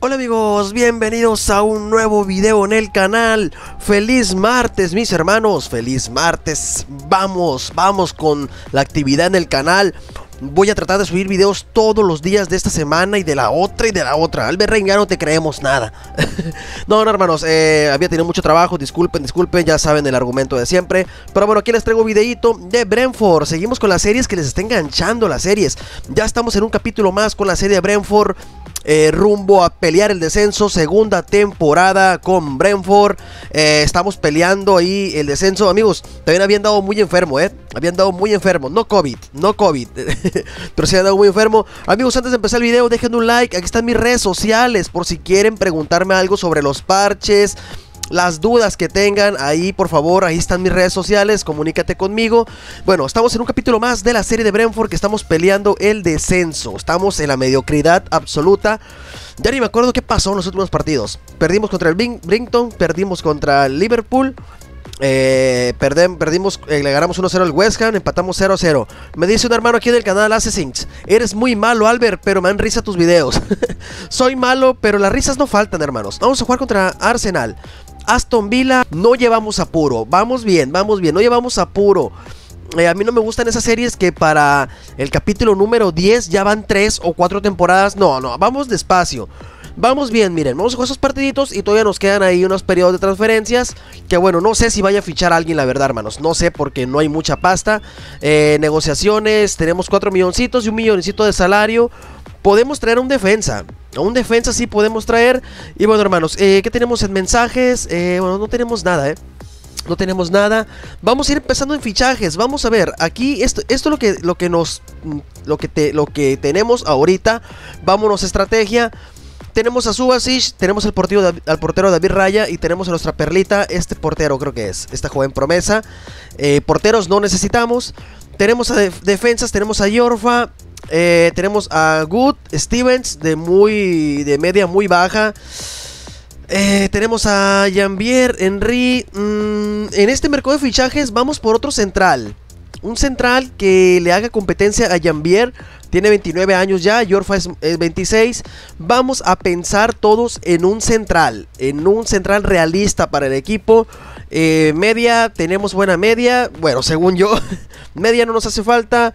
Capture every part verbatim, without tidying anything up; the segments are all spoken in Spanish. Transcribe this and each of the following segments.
Hola amigos, bienvenidos a un nuevo video en el canal. Feliz martes mis hermanos, feliz martes. Vamos, vamos con la actividad en el canal. Voy a tratar de subir videos todos los días de esta semana y de la otra y de la otra. Albert Rein, ya no te creemos nada. No, no hermanos, eh, había tenido mucho trabajo, disculpen, disculpen, ya saben el argumento de siempre. Pero bueno, aquí les traigo un videito de Brentford. Seguimos con las series que les está enganchando las series. Ya estamos en un capítulo más con la serie de Brentford. Eh, rumbo a pelear el descenso, segunda temporada con Brentford. eh, Estamos peleando ahí el descenso. Amigos, también habían dado muy enfermo, eh Habían dado muy enfermo, no COVID, no COVID pero sí habían dado muy enfermo. Amigos, antes de empezar el video, dejen un like. Aquí están mis redes sociales, por si quieren preguntarme algo sobre los parches, las dudas que tengan, ahí por favor, ahí están mis redes sociales, comunícate conmigo. Bueno, estamos en un capítulo más de la serie de Brentford, que estamos peleando el descenso. Estamos en la mediocridad absoluta. Ya ni me acuerdo qué pasó en los últimos partidos. Perdimos contra el Brighton, perdimos contra el Liverpool, eh, perdem, perdimos, eh, le ganamos uno cero al West Ham, empatamos cero cero. Me dice un hermano aquí del canal, Assassins: eres muy malo Albert, pero me dan risa tus videos. Soy malo, pero las risas no faltan, hermanos. Vamos a jugar contra Arsenal. Aston Villa, no llevamos apuro. Vamos bien, vamos bien, no llevamos apuro. eh, A mí no me gustan esas series que para el capítulo número diez ya van tres o cuatro temporadas. No, no, vamos despacio. Vamos bien, miren, vamos a jugar esos partiditos y todavía nos quedan ahí unos periodos de transferencias. Que bueno, no sé si vaya a fichar a alguien, la verdad, hermanos. No sé, porque no hay mucha pasta. eh, Negociaciones, tenemos cuatro milloncitos y un milloncito de salario. Podemos traer un defensa. A un defensa sí podemos traer. Y bueno, hermanos, eh, ¿qué tenemos en mensajes? Eh, bueno, no tenemos nada, eh No tenemos nada. Vamos a ir empezando en fichajes. Vamos a ver, aquí esto, esto es lo que, lo que nos lo que, te, lo que tenemos ahorita. Vámonos a estrategia. Tenemos a Subasic, tenemos al portero, al portero David Raya y tenemos a nuestra perlita, este portero creo que es, esta joven promesa. eh, Porteros no necesitamos. Tenemos a def defensas, tenemos a Yorfa. Eh, tenemos a Good Stevens de muy de media muy baja. eh, Tenemos a Janvier Henry. mm, En este mercado de fichajes vamos por otro central. Un central que le haga competencia a Janvier. Tiene veintinueve años ya, Yorfa es, es veintiséis. Vamos a pensar todos en un central. En un central realista para el equipo. eh, Media, tenemos buena media. Bueno, según yo media no nos hace falta.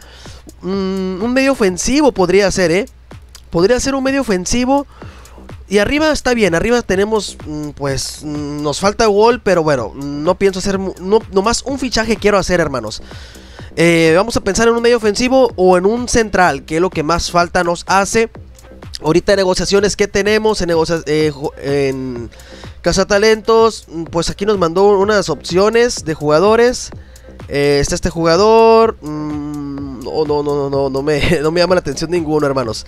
mm, Un medio ofensivo podría ser, eh Podría ser un medio ofensivo. Y arriba está bien, arriba tenemos, pues, nos falta gol, pero bueno, no pienso hacer, no, nomás un fichaje quiero hacer, hermanos. eh, Vamos a pensar en un medio ofensivo o en un central, que es lo que más falta nos hace. Ahorita negociaciones que tenemos en, negocia eh, en Cazatalentos, pues aquí nos mandó unas opciones de jugadores. eh, Está este jugador, mmm, no, no, no, no, no me, no me llama la atención ninguno, hermanos.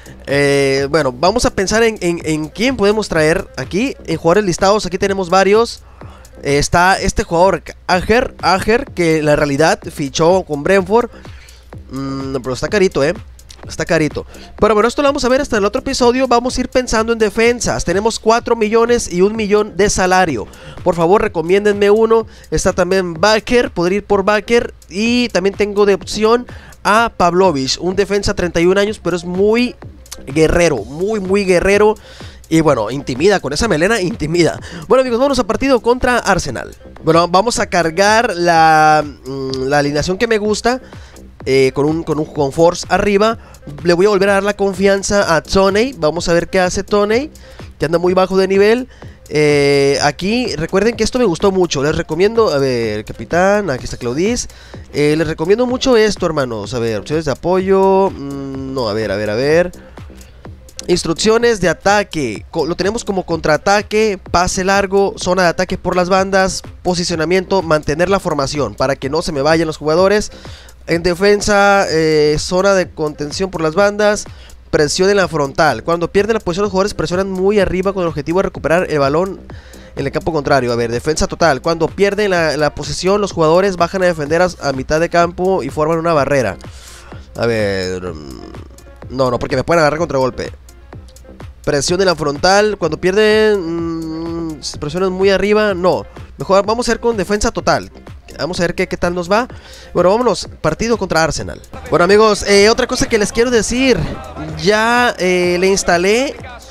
Eh, bueno, vamos a pensar en, en, en quién podemos traer aquí. En jugadores listados, aquí tenemos varios. eh, Está este jugador Ager, Ager, que en la realidad fichó con Brentford. mm, Pero está carito, eh Está carito. Pero bueno, esto lo vamos a ver hasta el otro episodio. Vamos a ir pensando en defensas. Tenemos cuatro millones y un millón de salario. Por favor, recomiéndenme uno. Está también Baker, podría ir por Baker. Y también tengo de opción a Pavlovich, un defensa, treinta y un años, pero es muy guerrero, muy muy guerrero. Y bueno, intimida, con esa melena intimida. Bueno amigos, vamos a partido contra Arsenal. Bueno, vamos a cargar la, la alineación que me gusta. eh, Con un, con un con Force arriba. Le voy a volver a dar la confianza a Toney. Vamos a ver qué hace Toney, que anda muy bajo de nivel. Eh, aquí, recuerden que esto me gustó mucho. Les recomiendo, a ver, capitán, aquí está Claudis. eh, Les recomiendo mucho esto, hermanos. A ver, opciones de apoyo. mmm, No, a ver, a ver, a ver instrucciones de ataque. Lo tenemos como contraataque, pase largo, zona de ataque por las bandas, posicionamiento, mantener la formación para que no se me vayan los jugadores. En defensa, eh, zona de contención por las bandas, presión en la frontal. Cuando pierden la posición, los jugadores presionan muy arriba con el objetivo de recuperar el balón en el campo contrario. A ver, defensa total. Cuando pierden la, la posesión, los jugadores bajan a defender a, a mitad de campo y forman una barrera. A ver, no, no, porque me pueden agarrar contragolpe. Presión en la frontal. Cuando pierden, mmm, presionan muy arriba. No, mejor vamos a ir con defensa total. Vamos a ver qué, qué tal nos va. Bueno, vámonos, partido contra Arsenal. Bueno amigos, eh, otra cosa que les quiero decir. Ya eh, le instalé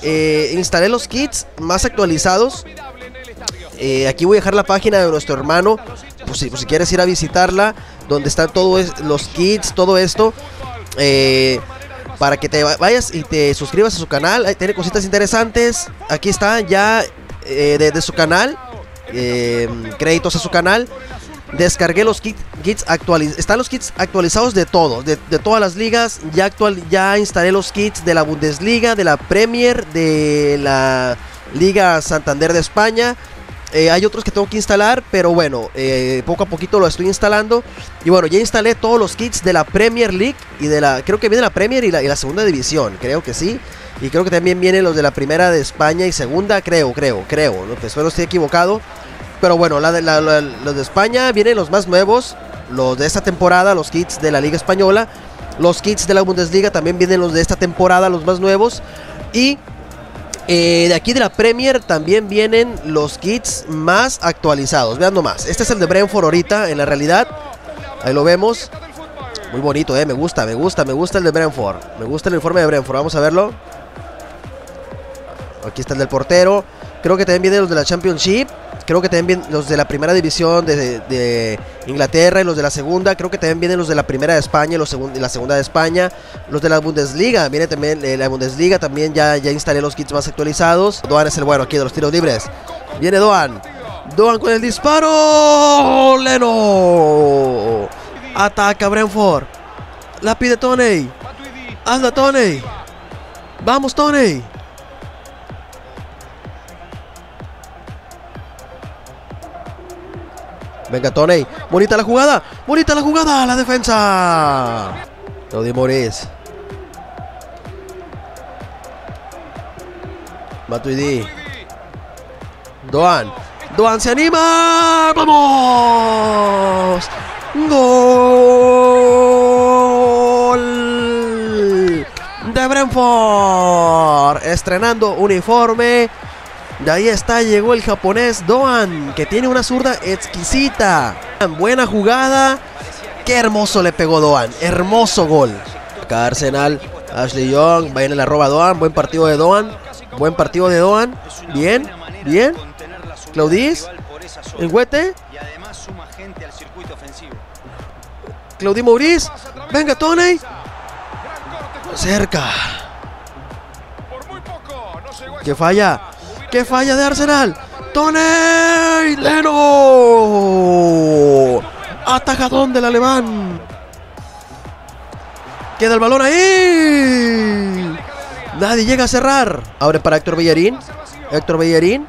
eh, instalé los kits más actualizados. Eh, aquí voy a dejar la página de nuestro hermano, pues si, pues si quieres ir a visitarla, donde están todos los kits, todo esto, eh, para que te vayas y te suscribas a su canal. Ahí tiene cositas interesantes. Aquí está ya eh, de, de su canal, eh, créditos a su canal. Descargué los kit, kits actualizados. Están los kits actualizados de todo, de, de todas las ligas. Ya, actual, ya instalé los kits de la Bundesliga, de la Premier, de la Liga Santander de España. Eh, hay otros que tengo que instalar, pero bueno, eh, poco a poquito lo estoy instalando. Y bueno, ya instalé todos los kits de la Premier League y de la, creo que viene la Premier y la, y la segunda división, creo que sí. Y creo que también vienen los de la primera de España y segunda, creo, creo, creo, ¿no? Pues espero estoy equivocado. Pero bueno, la de, la, la, los de España vienen los más nuevos, los de esta temporada, los kits de la Liga Española. Los kits de la Bundesliga también vienen los de esta temporada, los más nuevos. Y Eh, de aquí de la Premier también vienen los kits más actualizados. Vean nomás, este es el de Brentford ahorita, en la realidad. Ahí lo vemos. Muy bonito, eh, me gusta, me gusta, me gusta el de Brentford. Me gusta el uniforme de Brentford, vamos a verlo. Aquí está el del portero. Creo que también vienen los de la Championship. Creo que también vienen los de la primera división de, de Inglaterra y los de la segunda. Creo que también vienen los de la primera de España y los segun, la segunda de España. Los de la Bundesliga. Viene también eh, la Bundesliga. También ya, ya instalé los kits más actualizados. Doan es el bueno aquí de los tiros libres. Viene Doan. Doan con el disparo. Leno. Ataca Brentford. La pide Tony. Hazla Tony. Vamos Tony. Venga Tony, bonita la jugada, bonita la jugada, la defensa. Claudio Maurice. Matuidi. Doan, Doan se anima, vamos. Gol de Brentford, estrenando uniforme. Y ahí está, llegó el japonés Doan, que tiene una zurda exquisita. Buena jugada. Qué hermoso le pegó Doan. Hermoso gol. Acá Arsenal. Ashley Young. Va en la roba Doan. Buen partido de Doan. Buen partido de Doan. Bien. Bien. Claudis. Engüete. Claudio Maurice. Venga Tony. Cerca. Que falla. ¡Qué falla de Arsenal! ¡Tony! ¡Leno! ¡Atajadón del alemán! ¡Queda el balón ahí! Nadie llega a cerrar. Abre para Héctor Bellerín. Héctor Bellerín.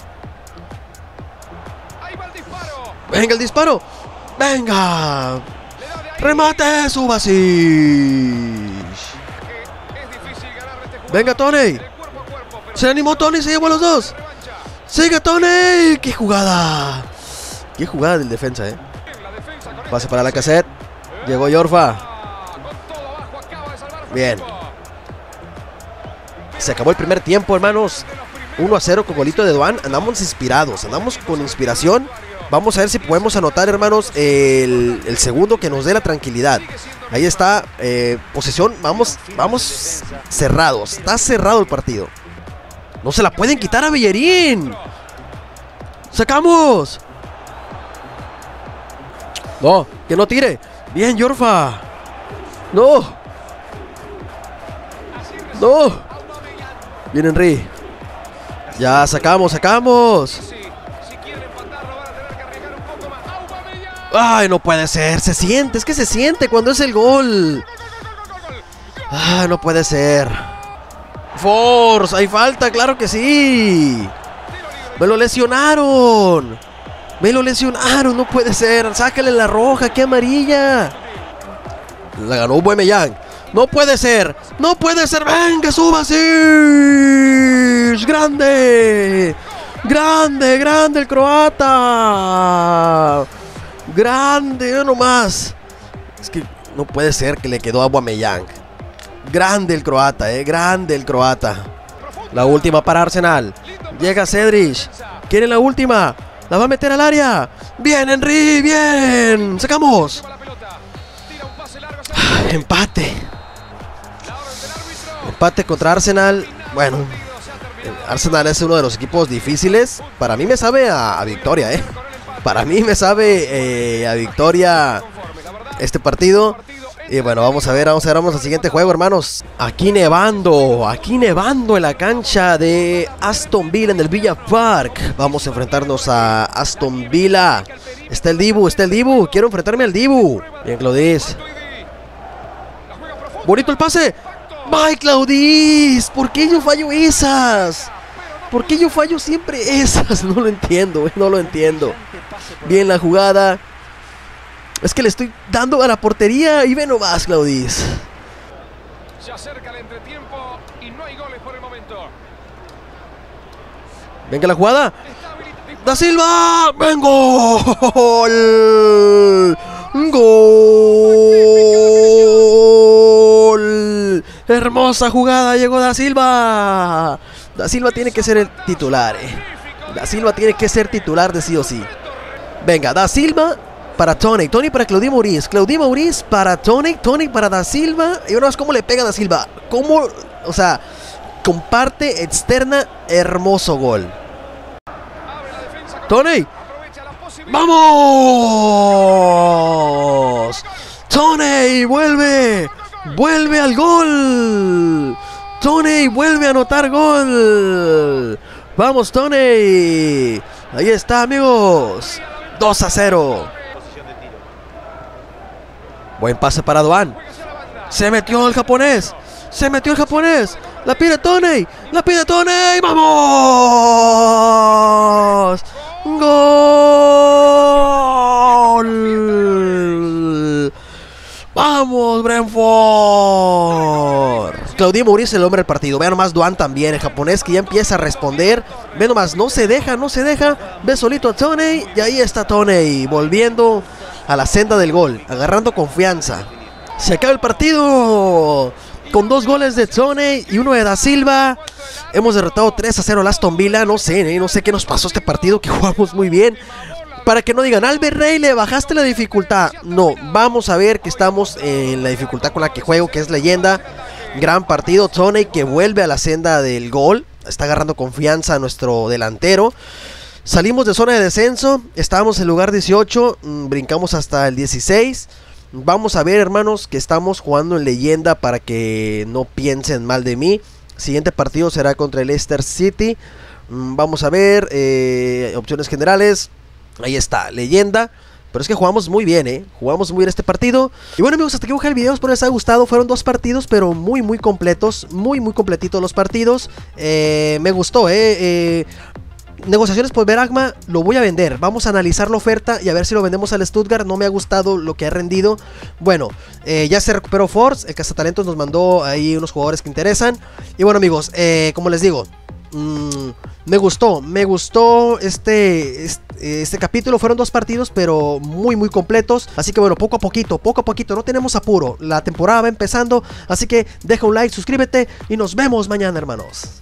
¡Venga el disparo! ¡Venga! ¡Remate Subasic! ¡Venga Tony! Se animó Tony, se llevó a los dos. ¡Sigue Tony! ¡Qué jugada! ¡Qué jugada del defensa, eh! Pase para la cassette. Llegó Yorfa. Bien. Se acabó el primer tiempo, hermanos. uno a cero con golito de Doan. Andamos inspirados, andamos con inspiración. Vamos a ver si podemos anotar, hermanos, el, el segundo que nos dé la tranquilidad. Ahí está, eh, posesión. Vamos, vamos cerrados. Está cerrado el partido. No se la pueden quitar a Bellerín. ¡Sacamos! No, que no tire. Bien, Yorfa. No. No. Bien, Henry. Ya, sacamos, sacamos. Ay, no puede ser. Se siente, es que se siente cuando es el gol. Ay, no puede ser. Force, hay falta, claro que sí. Me lo lesionaron. Me lo lesionaron, no puede ser. Sácale la roja, qué amarilla. La ganó Aubameyang. No puede ser, no puede ser. Venga, Subasic. Grande. Grande, grande el croata. Grande, no nomás. Es que no puede ser que le quedó a Aubameyang. Grande el croata, eh, grande el croata. La última para Arsenal. Llega Cedric. Quiere la última. La va a meter al área. Bien, Henry, bien. Sacamos. Empate. Empate contra Arsenal. Bueno, Arsenal es uno de los equipos difíciles. Para mí me sabe a, a victoria, eh. Para mí me sabe eh, a victoria este partido. Y bueno, vamos a ver, vamos a ver, vamos al siguiente juego, hermanos. Aquí nevando, aquí nevando en la cancha de Aston Villa en el Villa Park. Vamos a enfrentarnos a Aston Villa. Está el Dibu, está el Dibu. Quiero enfrentarme al Dibu. Bien, Claudis. Bonito el pase. ¡Bye, Claudis! ¿Por qué yo fallo esas? ¿Por qué yo fallo siempre esas? No lo entiendo, no lo entiendo. Bien la jugada. Es que le estoy dando a la portería y ve nomás, Claudis. Se acerca el entretiempo y no hay goles por el momento. Venga la jugada. Da Silva. ¡Ven, gol! ¡Gol! Hermosa jugada, llegó Da Silva. Da Silva tiene que ser el titular, eh. Da Silva tiene que ser titular de sí o sí. Venga, Da Silva para Tony, Tony para Claudio Maurice, Claudio Maurice para Tony, Tony para Da Silva. Y ahora cómo le pega Da Silva, cómo, o sea, comparte externa, hermoso gol. Tony, vamos, Tony vuelve, vuelve al gol, Tony vuelve a anotar gol. Vamos, Tony, ahí está, amigos, dos a cero. Buen pase para Doan. Se metió el japonés. Se metió el japonés. La pide Tony. La pide Tony. ¡Vamos! ¡Gol! ¡Vamos, Brentford! Claudio Maurice, el hombre del partido. Vean nomás Doan también, el japonés que ya empieza a responder. Vean nomás, no se deja, no se deja. Ve solito a Tony. Y ahí está Tony, volviendo a la senda del gol, agarrando confianza. Se acaba el partido con dos goles de Tony y uno de Da Silva. Hemos derrotado tres a cero al Aston Villa. No sé, ¿eh? no sé qué nos pasó este partido, que jugamos muy bien. Para que no digan, Albert Rey, le bajaste la dificultad. No, vamos a ver que estamos en la dificultad con la que juego, que es leyenda. Gran partido, Tony que vuelve a la senda del gol. Está agarrando confianza a nuestro delantero. Salimos de zona de descenso, estábamos en lugar dieciocho, brincamos hasta el dieciséis. Vamos a ver, hermanos, que estamos jugando en leyenda para que no piensen mal de mí. Siguiente partido será contra el Leicester City. Vamos a ver, eh, opciones generales. Ahí está, leyenda. Pero es que jugamos muy bien, eh Jugamos muy bien este partido. Y bueno, amigos, hasta aquí voy a dejar el video. Espero les haya gustado. Fueron dos partidos, pero muy, muy completos. Muy, muy completitos los partidos. eh, Me gustó, eh, eh negociaciones por Bergma, lo voy a vender. Vamos a analizar la oferta y a ver si lo vendemos al Stuttgart. No me ha gustado lo que ha rendido. Bueno, eh, ya se recuperó Force. El cazatalentos nos mandó ahí unos jugadores que interesan. Y bueno, amigos, eh, como les digo, mmm, me gustó, me gustó este, este, este capítulo. Fueron dos partidos, pero muy, muy completos. Así que bueno, poco a poquito, poco a poquito. No tenemos apuro. La temporada va empezando. Así que deja un like, suscríbete y nos vemos mañana, hermanos.